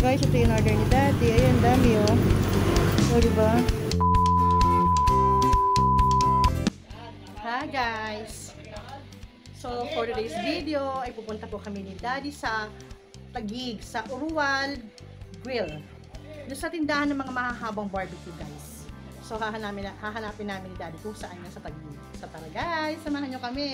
guys, ito yung order ni Daddy. Ayun, dami oh. O, diba? Hi guys! So, for today's video, ay pupunta po kami ni Daddy sa Taguig, sa Urual Grill. Doon sa tindahan ng mga mahahabang barbecue guys. So, hahanapin namin ni Daddy kung saan yan sa Taguig. So, tara guys, samahan nyo kami!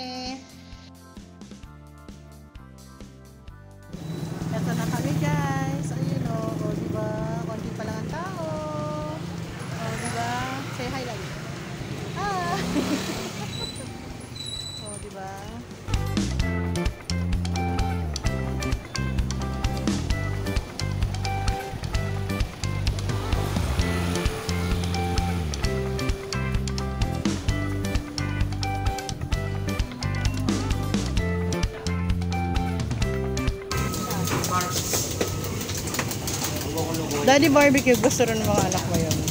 Ito na kami guys. Ayun o. O diba? Konti pa lang ang tao. O diba? Say hi lang. Ah! O diba? Daddy barbecue, gusto rin ng mga anak mo yun.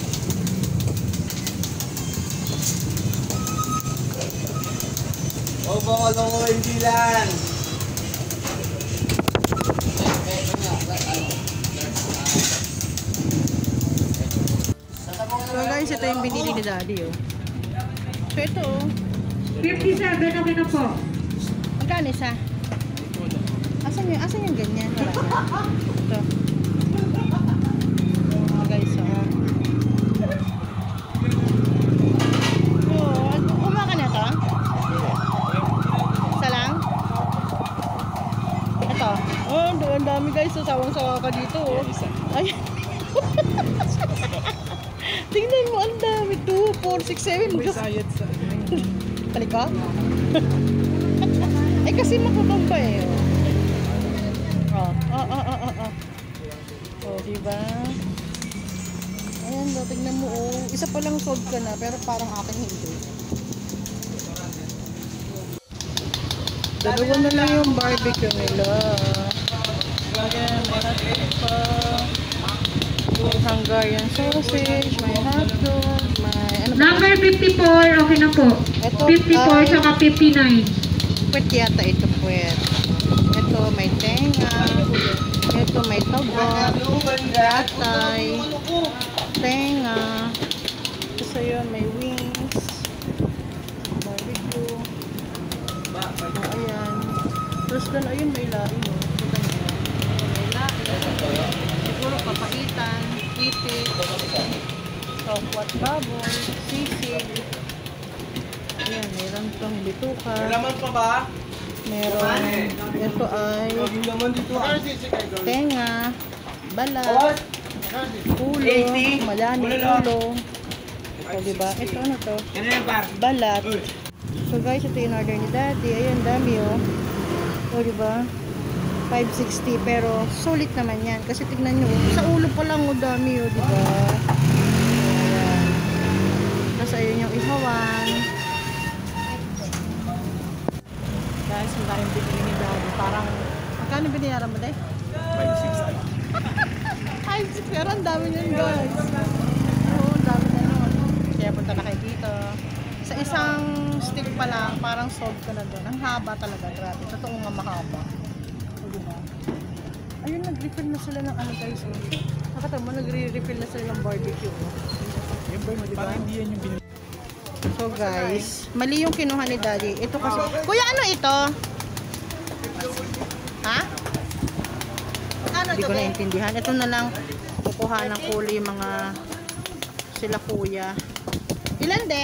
O baka lang ko hindi lang. So guys, ito yung binili ni Daddy oh. So ito oh. 57, okay na po. Magkano isa? Asan yung ganyan? Ito. Guys, umaka na to? Isa lang? Ito. Oh, ang dami guys. Sawang-sawa ka dito. Oh. Ay. Tingnan mo, ang dami. 2, 4, 6, 7. May sayad sa Balik ka? Eh kasi makakamba eh. Oh, diba? Ayan, tingnan mo oh. Isa pa lang sold ka na, pero parang akin hindi. Dalawa na lang yung barbecue nila. Ayan, may hotdog pa. May Hungarian sausage, may hotdog, may ano ba? Number 54, okay na po. Ito, 54 saka 59. Puwet yata ito, puwet. Ito, may tenga. Ito, may taba. Yatay. Tenga. Kasi yun, may wings. Barbecue. Ayan. Tapos doon, ayun, may laing. May laing. Siguro, papaitan. Itik. Sokwat baboy. Sisig. Ayan, mayroon itong bituka. May laman pa ba? Meron. Ito ay tenga, balat, ulo, malani ulo. O diba? Ito ano to? Balat. So guys, ito yung order ni Daddy. Ayun, dami oh. O diba? 560 pero sulit naman yan. Kasi tignan nyo, sa ulo pa lang o dami o diba? Ayan. Tapos ayun yung ihawan. Guys, ang daming binili ni Daddy. Parang, magkano binayaran mo, Day? 560. Pero ang dami nyo guys. Oo, ang dami na nun. Kaya punta na kayo dito. Sa isang stick pa lang, parang sold ko na doon. Ang haba talaga, grabe. Totoo nga mahaba. O, diba? Ayun, nag-refill na sila ng ano guys. Nakata mo, nagre-refill na sila ng barbecue. Yung ba yun, diba? Parang hindi yan yung binili. So guys, mali yung kinuha ni Daddy. Ito kasi, kuya ano ito? Ha? Hindi ko naintindihan. Ito na lang kukuha ng kulay yung mga sila kuya. Ilan de?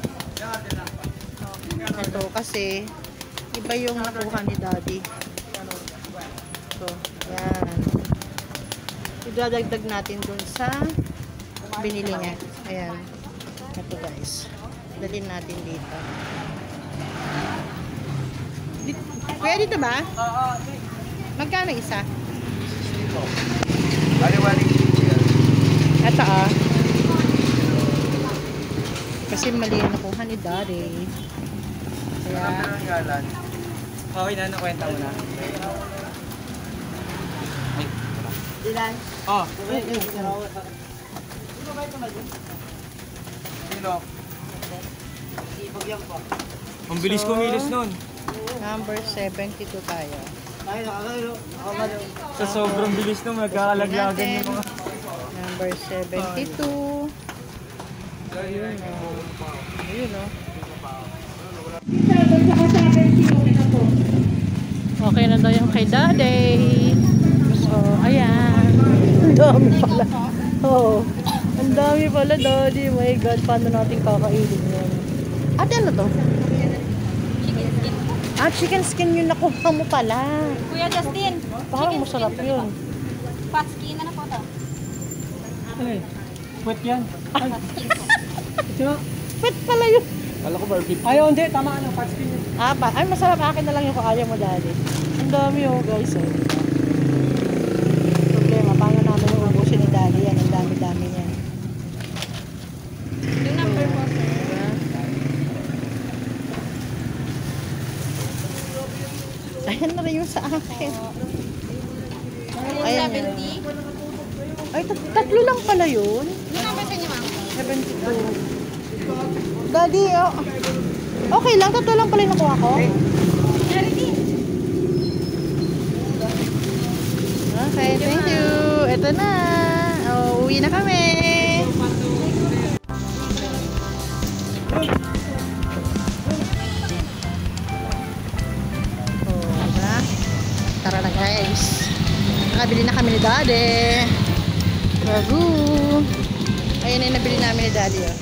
Ito kasi iba yung nakuha ni Daddy. So, yan. Idadagdag natin dun sa binili niya. Ayan. Ito guys. Dalhin natin dito. Kuya, dito ba? Oo. Magkano isa? Bali-waling yan. Ito ah. Kasi mali yung nakuha ni Daddy. Kaya... Okay na, nakwenta mo na. Ilan? Oh. Kilo. Ang bilis kumilos nun. Number 72 tayo. Ay, nakakalo. Sa sobrang bilis nung nagkakalaglagan yung mga... Number 72. Ayun o. Ayun o. 7 saka 70, okay na po. Okay na daw yung kay Daddy. So, ayan. Ang dami pala. Oo. Ang dami pala, Daddy. My God, paano natin kakainin yan? Ate, ano to? Chicken skin. Ah, chicken skin yun nakuha mo pala. Kuya Justin, Parang masarap yun. fat skin na po to. Ano eh? Puwet yan. Fat skin po. Pet pala yun. Kala ko barbecue. Ayaw, hindi. Tama ano. Fat skin yun. Ah, ay masarap. Akin na lang yung kung ayaw mo, Daddy. Ang dami oh, guys. Oh. Problema, paano namin ubusin ni Daddy yan? Ang dami-dami niyan. Yung number po, sir. Diba? Ayan na rin yung sa akin. Yung Ayan 70. Ay, tatlo lang pala yun. Yung number sa inyo, ma'am. 72. Daddy, oh. Okay lang, tatlo lang pala yung nakuha ko. Ready? Okay, thank you. Ito na. Oh, uwi na kami. Oh, diba? Tara na guys. Nakabili na kami ni Daddy. Bago. Ayun na yung nabili namin ni Daddy. Oh.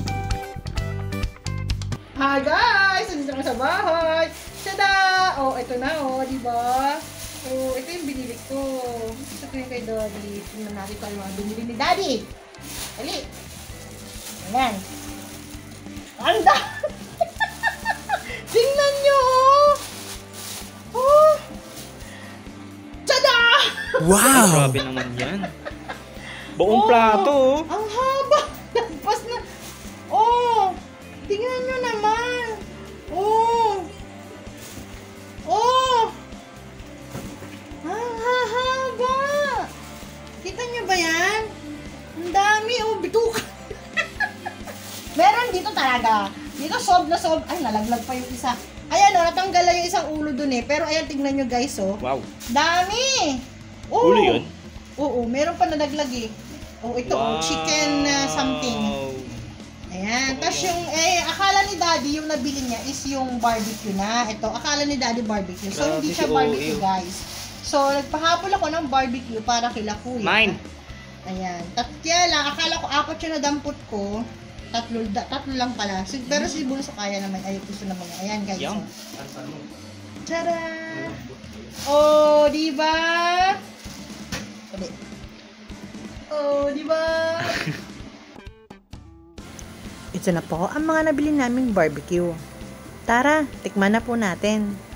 Hi guys! Nandito kami sa bahay. Tada! Oh, ito na oh, di ba? Oh, ito yung binili ko. Ito yung kay Daddy. Tingnan natin kung ano ang binili ni Daddy. Dali. Ayan. Anda! Tingnan nyo! Oh! Tada! Wow! Grabe naman yan. Buong plato oh. Ang haba! Lagpas na. Oh! Tingnan nyo naman. Oh! Oh! Ang hahaba! Kita nyo ba yan? Ang dami. Oh, bituka. Meron dito talaga. Dito sob na sob. Ay, nalaglag pa yung isa. Ayan o, natanggal lang yung isang ulo dun eh. Pero ayan, tignan nyo guys oh. Wow. Dami! Oh. Ulo yun? Oo, meron pa nalaglag eh. Oh, ito oh, chicken something. Ayan. Tapos yung, akala ni Daddy yung nabili niya is yung barbecue na. Ito, akala ni Daddy barbecue. So, Grabe hindi si siya barbecue, OA. guys. So, nagpahabol ako ng barbecue para kila kuya. Mine. Ayan. Kaya lang, akala ko apat yung nadampot ko. Tatlo lang pala. Pero si Bunso kaya naman. Ay, gusto naman niya. Ayan, guys. Yum. Oh. Tada! Oh, diba? Sabi. Oh, diba? Ito na po ang mga nabili naming barbecue. Tara, tikman na po natin.